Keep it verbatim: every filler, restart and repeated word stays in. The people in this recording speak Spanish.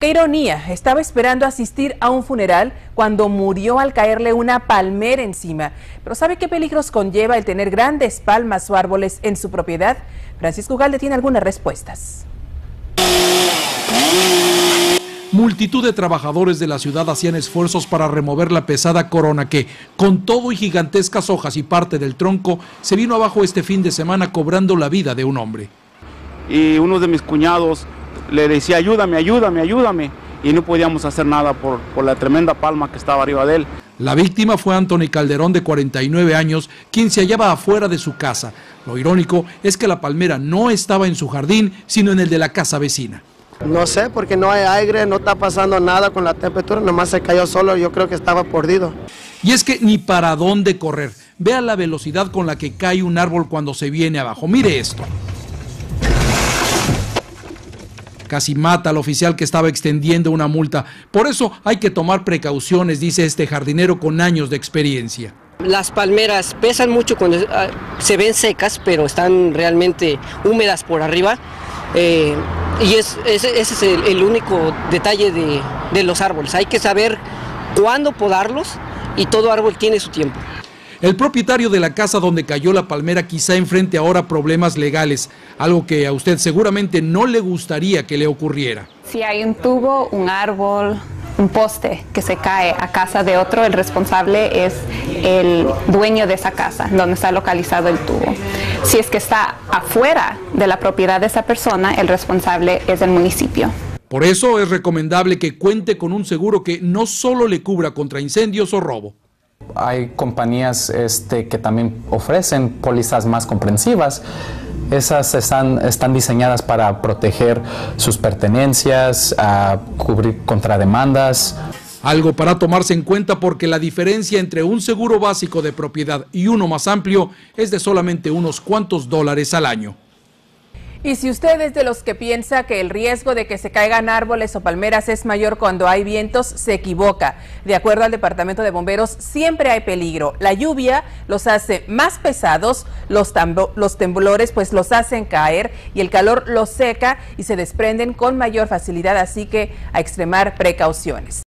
Qué ironía, estaba esperando asistir a un funeral cuando murió al caerle una palmera encima. Pero ¿sabe qué peligros conlleva el tener grandes palmas o árboles en su propiedad? Francisco Ugalde tiene algunas respuestas. Multitud de trabajadores de la ciudad hacían esfuerzos para remover la pesada corona que, con todo y gigantescas hojas y parte del tronco, se vino abajo este fin de semana cobrando la vida de un hombre. Y uno de mis cuñados le decía, ayúdame, ayúdame, ayúdame, y no podíamos hacer nada por, por la tremenda palma que estaba arriba de él. La víctima fue Anthony Calderón, de cuarenta y nueve años, quien se hallaba afuera de su casa. Lo irónico es que la palmera no estaba en su jardín, sino en el de la casa vecina. No sé, porque no hay aire, no está pasando nada con la temperatura, nomás se cayó solo, yo creo que estaba perdido. Y es que ni para dónde correr. Vea la velocidad con la que cae un árbol cuando se viene abajo. Mire esto. Casi mata al oficial que estaba extendiendo una multa. Por eso hay que tomar precauciones, dice este jardinero con años de experiencia. Las palmeras pesan mucho cuando se ven secas, pero están realmente húmedas por arriba. Eh, y es, ese, ese es el, el único detalle de, de los árboles. Hay que saber cuándo podarlos y todo árbol tiene su tiempo. El propietario de la casa donde cayó la palmera quizá enfrente ahora problemas legales, algo que a usted seguramente no le gustaría que le ocurriera. Si hay un tubo, un árbol, un poste que se cae a casa de otro, el responsable es el dueño de esa casa, donde está localizado el tubo. Si es que está afuera de la propiedad de esa persona, el responsable es el municipio. Por eso es recomendable que cuente con un seguro que no solo le cubra contra incendios o robo. Hay compañías este, que también ofrecen pólizas más comprensivas. Esas están, están diseñadas para proteger sus pertenencias, a cubrir contra demandas. Algo para tomarse en cuenta, porque la diferencia entre un seguro básico de propiedad y uno más amplio es de solamente unos cuantos dólares al año. Y si usted es de los que piensa que el riesgo de que se caigan árboles o palmeras es mayor cuando hay vientos, se equivoca. De acuerdo al Departamento de Bomberos, siempre hay peligro. La lluvia los hace más pesados, los, los temblores pues los hacen caer y el calor los seca y se desprenden con mayor facilidad, así que a extremar precauciones.